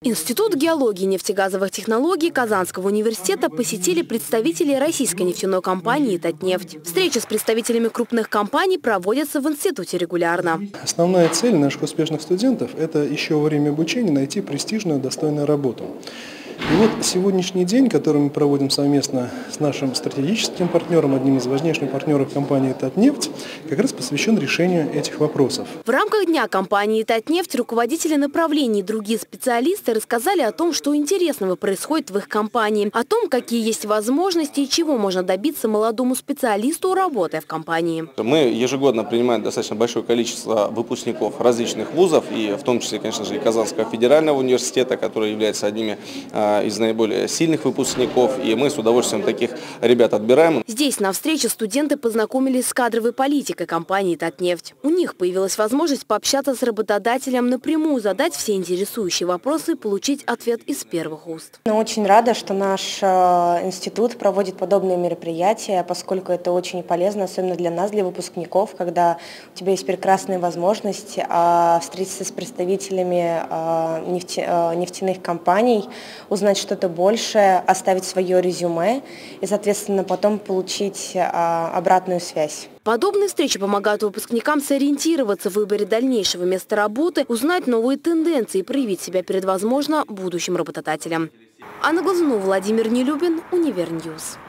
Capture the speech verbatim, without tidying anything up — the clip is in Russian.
Институт геологии и нефтегазовых технологий Казанского университета посетили представители российской нефтяной компании «Татнефть». Встречи с представителями крупных компаний проводятся в институте регулярно. Основная цель наших успешных студентов – это еще во время обучения найти престижную, достойную работу. И вот сегодняшний день, который мы проводим совместно с нашим стратегическим партнером, одним из важнейших партнеров компании «Татнефть», как раз посвящен решению этих вопросов. В рамках дня компании «Татнефть» руководители направлений и другие специалисты рассказали о том, что интересного происходит в их компании, о том, какие есть возможности и чего можно добиться молодому специалисту, работая в компании. Мы ежегодно принимаем достаточно большое количество выпускников различных вузов, и в том числе, конечно же, и Казанского федерального университета, который является одними из наиболее сильных выпускников, и мы с удовольствием таких ребят отбираем. Здесь на встрече студенты познакомились с кадровой политикой компании «Татнефть». У них появилась возможность пообщаться с работодателем напрямую, задать все интересующие вопросы и получить ответ из первых уст. Я очень рада, что наш институт проводит подобные мероприятия, поскольку это очень полезно, особенно для нас, для выпускников, когда у тебя есть прекрасная возможность встретиться с представителями нефтяных компаний, узнать что-то большее, оставить свое резюме и, соответственно, потом получить а, обратную связь. Подобные встречи помогают выпускникам сориентироваться в выборе дальнейшего места работы, узнать новые тенденции и проявить себя перед, возможно, будущим работодателем. Анна Глазунова, Владимир Нелюбин, Универньюз.